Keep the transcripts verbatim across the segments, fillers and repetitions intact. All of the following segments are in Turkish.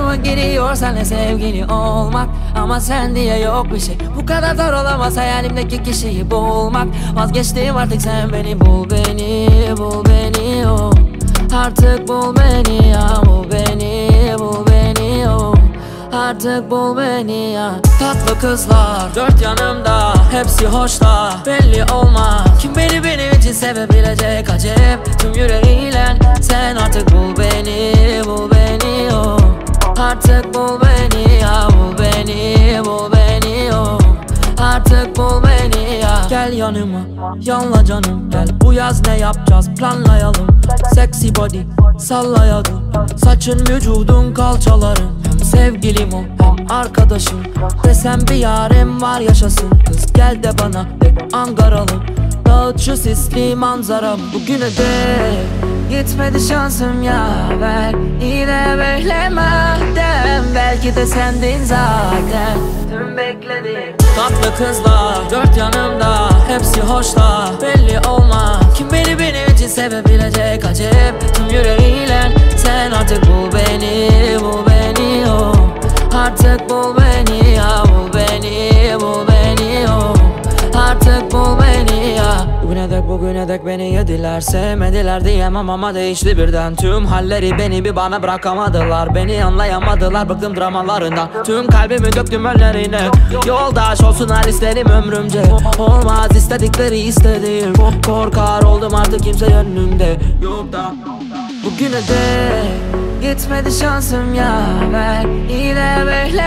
Hayatıma giriyor senle sevgili olmak, ama sen diye yok bir şey. Bu kadar zor olamaz hayalimdeki kişiyi bulmak. Vazgeçtim artık, sen beni bul, beni bul, beni oh. Artık bul beni ya, bul beni, bul beni oh. Artık bul beni ya. Tatlı kızlar dört yanımda, hepsi hoşlar, belli olmaz kim beni benim için sevebilecek acep tüm yüreğiyle. Sen artık bul beni, bul beni oh. Artık bul beni ya, bul beni, bul beni oh. Artık bul beni ya. Gel yanıma, yanla canım gel. Bu yaz ne yapacağız planlayalım. Sexy body sallayalım. Saçın, vücudun, kalçaların. Hem sevgilim o hem arkadaşım. Desem bir yarim var yaşasın. Kız gel de bana de Ankaralım. Dağıt şu sisli manzaram. Bugüne dek gitmedi şansım yaver. Yine beklemeden, belki de sendin zaten tüm beklediğim. Tatlı kızlar dört yanımda, hepsi hoşlar, belli olmaz kim beni benim için sevebilecek acep tüm yüreğiyle. Sen artık bul beni, bul beni oh. Artık bul beni ya, bul beni, bul beni oh. Artık bul beni ya. Bugüne dek bugüne dek beni yediler, sevmediler diyemem ama değişti birden. Tüm halleri beni bir bana bırakamadılar, beni anlayamadılar, bıktım dramalarından. Tüm kalbimi döktüm önlerine, yoldaş olsunlar isterim ömrümce. Olmaz istedikleri istediğim, korkar oldum artık kimse yönümde yok da. Bugüne dek gitmedi şansım yaver. Yine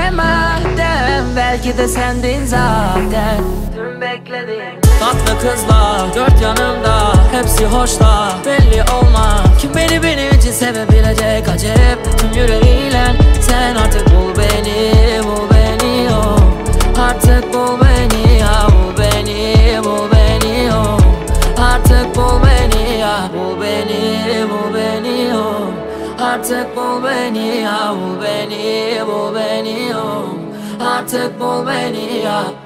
beklemeden, belki de sendin zaten tüm beklediğim. Tatlı kızlar dört yanımda, hepsi hoşlar, belli olmaz kim beni benim için sevebilecek acep tüm yüreğiyle. Sen artık bul beni, bul beni oh. Artık bul beni ya, bul beni, bul beni oh. Artık bul beni ya, bul beni, bul beni oh. Artık bul beni ya, bul beni, bul beni oh. Artık bul beni ya.